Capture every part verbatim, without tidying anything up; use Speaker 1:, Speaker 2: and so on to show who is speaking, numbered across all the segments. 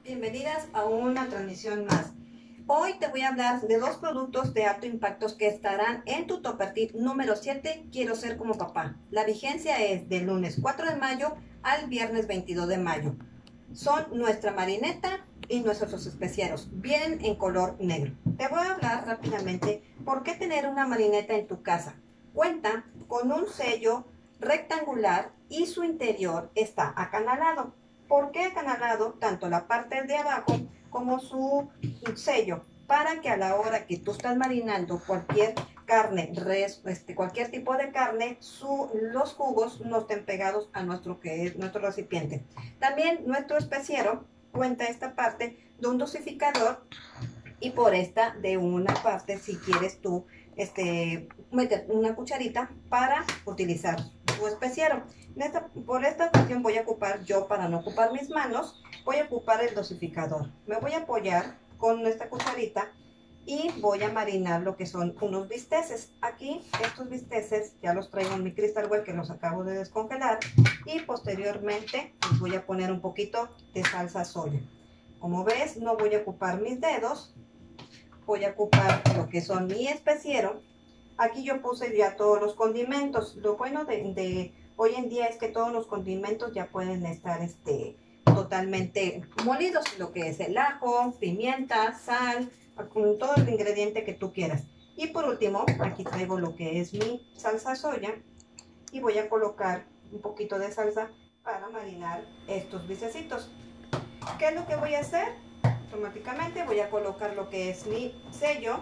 Speaker 1: Bienvenidas a una transmisión más. Hoy te voy a hablar de dos productos de alto impacto que estarán en tu Topper Tip número siete, Quiero ser como papá. La vigencia es del lunes cuatro de mayo al viernes veintidós de mayo. Son nuestra marineta y nuestros especieros. Vienen en color negro. Te voy a hablar rápidamente por qué tener una marineta en tu casa. Cuenta con un sello rectangular y su interior está acanalado. ¿Por qué acanalado? Tanto la parte de abajo como su sello, para que a la hora que tú estás marinando cualquier carne, res, este, cualquier tipo de carne, su, los jugos no estén pegados a nuestro, que es nuestro recipiente. También nuestro especiero cuenta esta parte de un dosificador y por esta de una parte, si quieres tú este, meter una cucharita para utilizar tu especiero. Esta, por esta ocasión voy a ocupar yo, para no ocupar mis manos, voy a ocupar el dosificador. Me voy a apoyar con esta cucharita y voy a marinar lo que son unos bisteces. Aquí estos bisteces ya los traigo en mi Crystal Well, que los acabo de descongelar, y posteriormente les voy a poner un poquito de salsa soya. Como ves, no voy a ocupar mis dedos, voy a ocupar lo que son mi especiero. Aquí yo puse ya todos los condimentos. Lo bueno de, de hoy en día es que todos los condimentos ya pueden estar este, totalmente molidos, lo que es el ajo, pimienta, sal, con todo el ingrediente que tú quieras. Y por último, aquí traigo lo que es mi salsa soya y voy a colocar un poquito de salsa para marinar estos bistecitos. ¿Qué es lo que voy a hacer? Automáticamente voy a colocar lo que es mi sello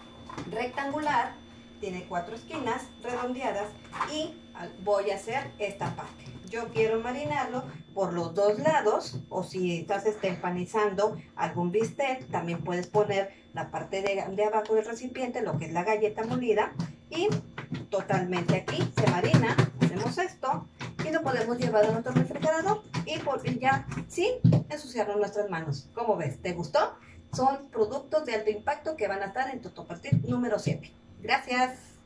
Speaker 1: rectangular, tiene cuatro esquinas redondeadas, y voy a hacer esta parte. Yo quiero marinarlo por los dos lados, o si estás este, empanizando algún bistec, también puedes poner la parte de, de abajo del recipiente, lo que es la galleta molida, y totalmente aquí se marina. Hacemos esto y lo podemos llevar a nuestro refrigerador y por ya sin ensuciarnos nuestras manos. ¿Cómo ves? ¿Te gustó? Son productos de alto impacto que van a estar en tu Topper Tip número siete. Gracias.